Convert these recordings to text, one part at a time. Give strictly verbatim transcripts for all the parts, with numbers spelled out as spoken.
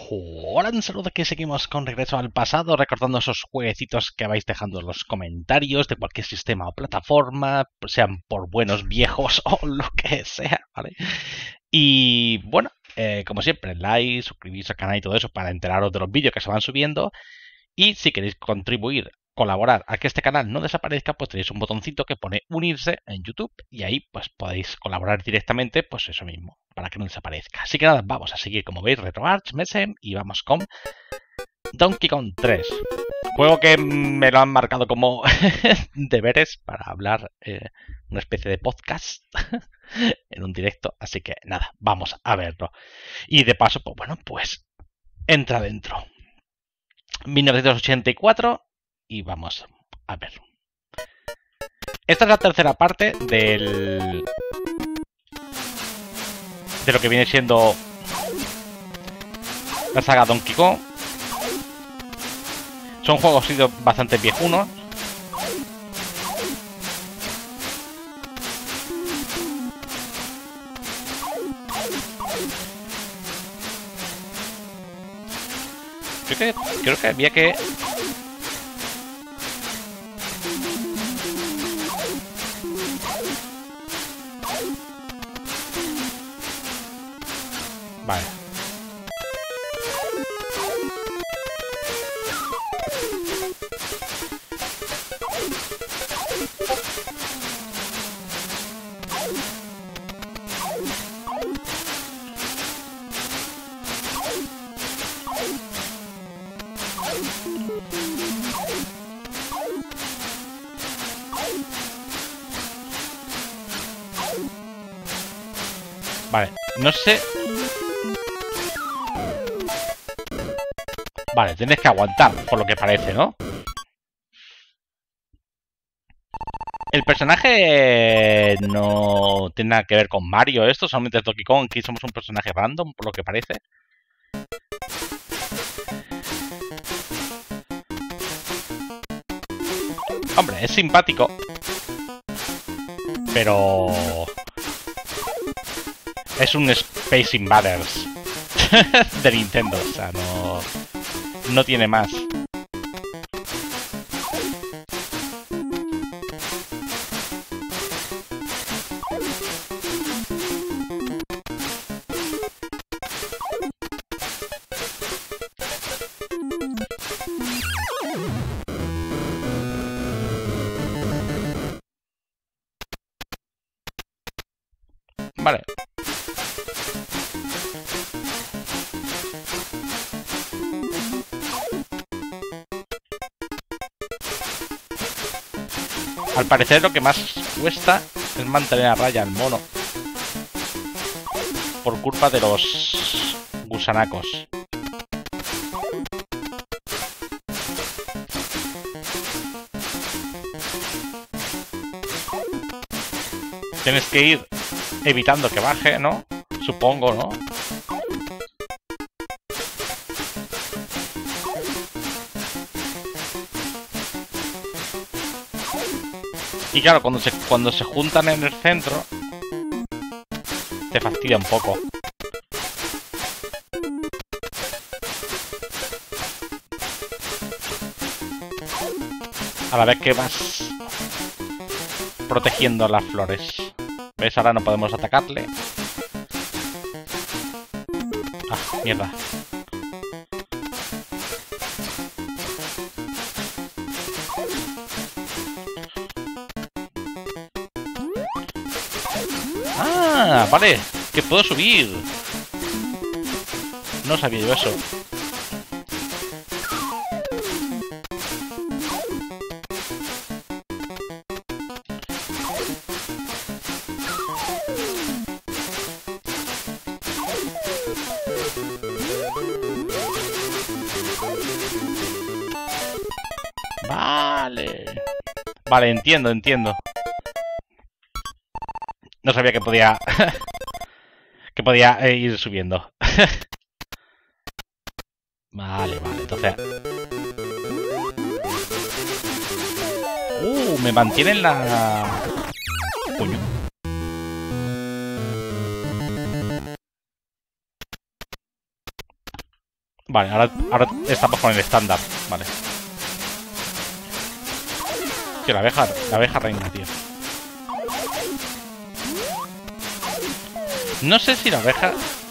Hola, un saludo, que seguimos con Regreso al Pasado, recordando esos jueguecitos que vais dejando en los comentarios de cualquier sistema o plataforma, sean por buenos, viejos o lo que sea, ¿vale? Y bueno, eh, como siempre, like, suscribiros al canal y todo eso para enteraros de los vídeos que se van subiendo. Y si queréis contribuir, colaborar a que este canal no desaparezca, pues tenéis un botoncito que pone unirse en YouTube y ahí pues podéis colaborar directamente, pues eso mismo, para que no desaparezca. Así que nada, vamos a seguir, como veis, RetroArch, Mesem, y vamos con Donkey Kong tres. Juego que me lo han marcado como deberes para hablar eh, una especie de podcast en un directo, así que nada, vamos a verlo. Y de paso, pues bueno, pues entra dentro. mil novecientos ochenta y cuatro y vamos a ver. Esta es la tercera parte del de lo que viene siendo la saga Donkey Kong. Son juegos sido bastante viejunos. Creo que, creo que había que... Vale. Vale, no sé... Vale, tienes que aguantar, por lo que parece, ¿no? El personaje no tiene nada que ver con Mario, esto solamente es Donkey Kong. Aquí somos un personaje random, por lo que parece. Hombre, es simpático, pero es un Space Invaders de Nintendo, o sea, no, no tiene más. Vale. Al parecer lo que más cuesta es mantener a raya al mono, por culpa de los gusanacos. Tienes que ir evitando que baje, ¿no? Supongo, ¿no? Y claro, cuando se, cuando se juntan en el centro, te fastidia un poco. A la vez que vas protegiendo las flores. ¿Ves? Ahora no podemos atacarle. Ah, mierda. Ah, vale, que puedo subir. No sabía yo eso. Vale. Vale, entiendo, entiendo. No sabía que podía... que podía eh, ir subiendo. Vale, vale, entonces... Uh, me mantienen la... Coño. Vale, ahora, ahora estamos con el estándar. Vale. Que la abeja, la abeja reina, tío. No sé si la abeja...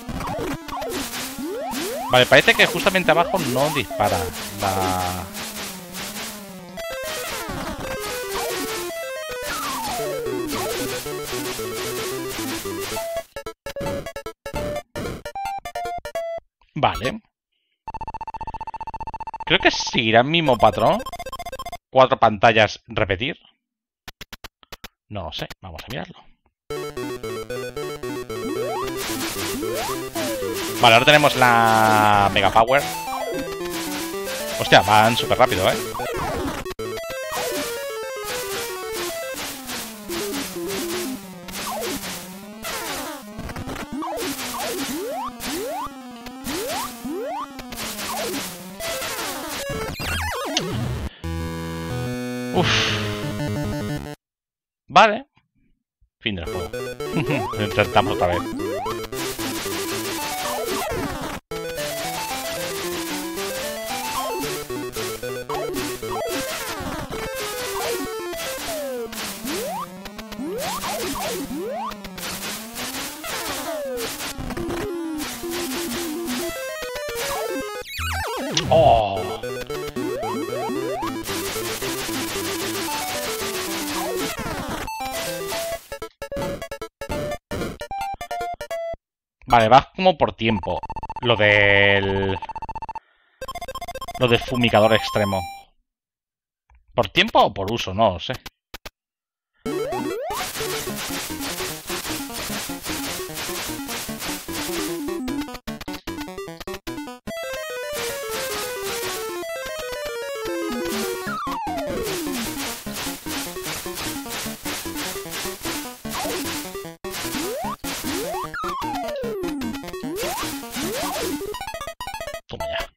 Vale, parece que justamente abajo no dispara la... Vale. Creo que seguirá el mismo patrón. Cuatro pantallas, repetir. No lo sé, vamos a mirarlo. Vale, ahora tenemos la Mega Power. Hostia, van súper rápido, ¿eh? Uf. Vale. Fin del juego. Lo intentamos otra vez. Oh. Vale, va como por tiempo. Lo del... Lo del fumigador extremo. ¿Por tiempo o por uso? No lo sé. Toma ya.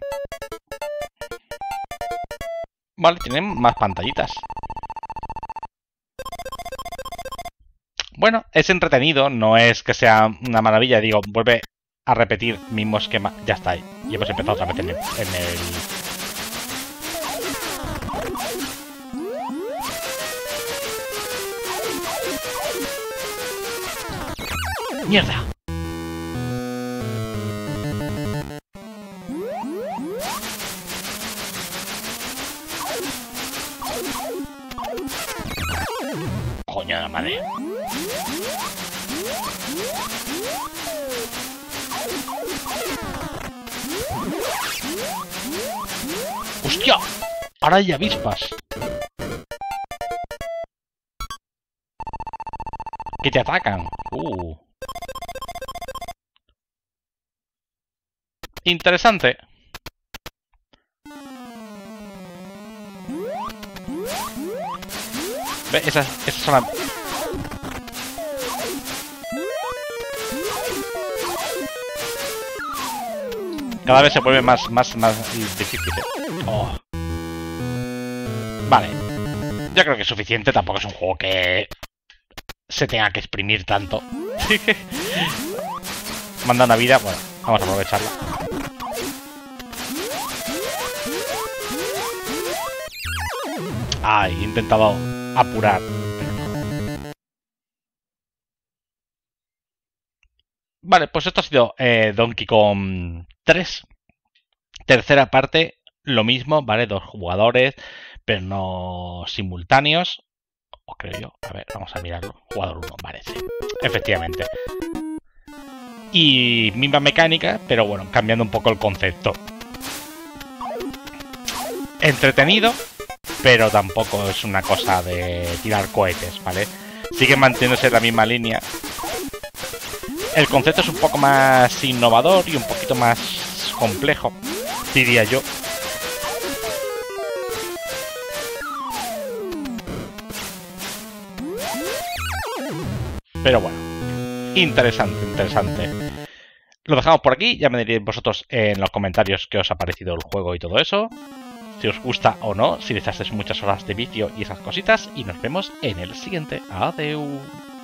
Vale, tienen más pantallitas. Bueno, es entretenido, no es que sea una maravilla. Digo, vuelve a repetir mismo esquema. Ya está ahí. Y hemos empezado otra vez en el... En el... ¡Mierda! Coño de la madre. ¡Hostia! Ahora hay avispas. Que te atacan. Uh. Interesante. Ve, esas, esas son las... Cada vez se vuelve más, más, más difícil. Oh. Vale. Yo creo que es suficiente. Tampoco es un juego que se tenga que exprimir tanto. Manda una vida. Bueno, vamos a aprovecharla. Ay, he intentado apurar. Vale, pues esto ha sido eh, Donkey Kong tres. Tercera parte, lo mismo, ¿vale? Dos jugadores, pero no simultáneos. O creo yo. A ver, vamos a mirarlo. Jugador uno, vale, sí. Efectivamente. Y misma mecánica, pero bueno, cambiando un poco el concepto. Entretenido, pero tampoco es una cosa de tirar cohetes, ¿vale? Sigue manteniéndose en la misma línea. El concepto es un poco más innovador y un poquito más complejo, diría yo. Pero bueno, interesante, interesante. Lo dejamos por aquí, ya me diréis vosotros en los comentarios qué os ha parecido el juego y todo eso. Si os gusta o no, si le echasteis muchas horas de vicio y esas cositas. Y nos vemos en el siguiente. Adeu.